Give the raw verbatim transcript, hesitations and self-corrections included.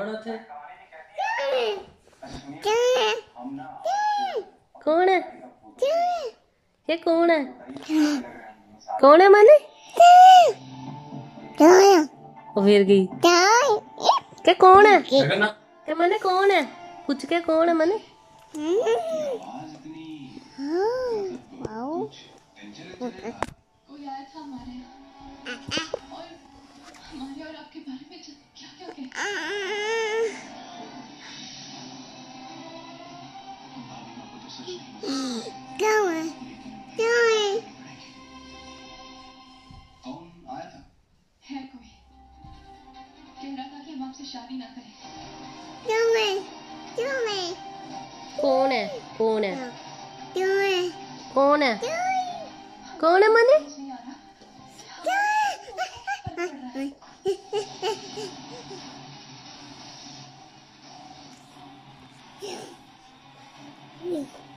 कौन थे? कौन है ये? कौन है? कौन है माने? वो फिर गई क्या? कौन है क्या माने? कौन है? पूछ के कौन है माने? कोई आया था हमारे और हमारे और आपके बारे में क्या क्या कहते कौन आया था? है कोई कह रहा था कि हम आपसे शादी ना करें। कौन है? कौन है? कौन है? कौन है माने? Yeah.